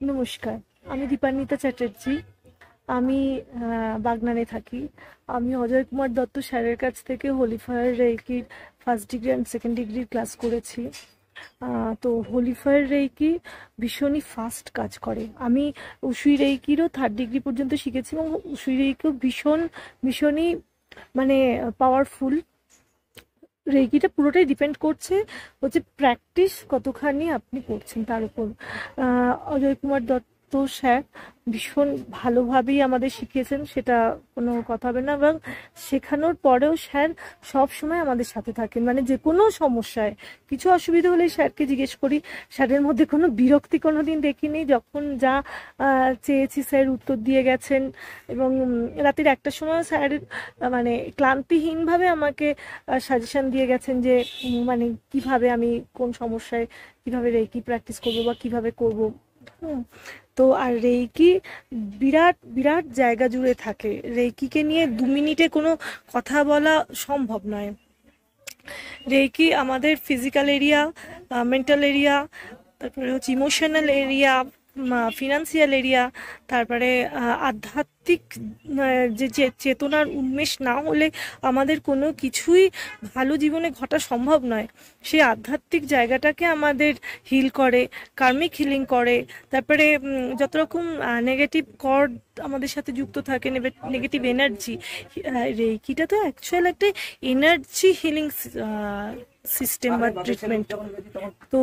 নমস্কার, আমি দীপান্বিতা চ্যাটার্জি। আমি বাগনানে থাকি। আমি অজয় কুমার দত্ত স্যারের কাছ থেকে হোলি ফায়ার রেইকির ফার্স্ট ডিগ্রি অ্যান্ড সেকেন্ড ডিগ্রির ক্লাস করেছি। তো হোলি ফায়ার রেইকি ভীষণই ফাস্ট কাজ করে। আমি উসুই রেইকিরও থার্ড ডিগ্রি পর্যন্ত শিখেছি এবং উসুই রেইকিও ভীষণই মানে পাওয়ারফুল। রেইকিটা পুরোটাই ডিপেন্ড করছে হচ্ছে প্র্যাকটিস কতখানি আপনি করছেন তার উপর। অজয় কুমার দত্ত স্যার ভীষণ ভালোভাবেই আমাদের শিখিয়েছেন, সেটা কোনো কথা হবে না। এবং শেখানোর পরেও স্যার সব সময় আমাদের সাথে থাকেন, মানে যে কোনো সমস্যায় কিছু অসুবিধা হলেই স্যারকে জিজ্ঞেস করি। স্যারের মধ্যে কোনো বিরক্তি কোনো দিন দেখিনি। যখন যা চেয়েছি স্যার উত্তর দিয়ে গেছেন। এবং রাতের 1টার সময় স্যার মানে ক্লান্তিহীনভাবে আমাকে সাজেশন দিয়ে গেছেন যে মানে কিভাবে আমি কোন সমস্যায় কিভাবে রেইকি প্র্যাকটিস করব বা কিভাবে করব। তো আর রেইকি বিরাট বিরাট জায়গা জুড়ে থাকে। রেইকিকে নিয়ে 2 মিনিটে কোনো কথা বলা সম্ভব নয়। রেইকি আমাদের ফিজিক্যাল এরিয়া, মেন্টাল এরিয়া, তারপরে হচ্ছে ইমোশনাল এরিয়া, ফিনান্সিয়াল এরিয়া, তারপরে আধ্যাত্মিক যে চেতনার উন্মেষ না হলে আমাদের কোনো কিছুই ভালো জীবনে ঘটা সম্ভব নয়। সেই আধ্যাত্মিক জায়গাটাকে আমাদের হিল করে, কার্মিক হিলিং করে। তারপরে যত রকম নেগেটিভ কর্ড আমাদের সাথে যুক্ত থাকে, নেগেটিভ এনার্জি, রেইকিটা তো অ্যাকচুয়াল একটা এনার্জি হিলিং সিস্টেম বা ট্রিটমেন্ট। তো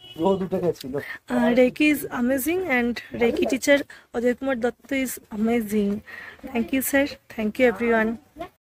Reiki is amazing and Reiki teacher Ajay Kumar Datta is amazing. Thank you, sir. Thank you, everyone.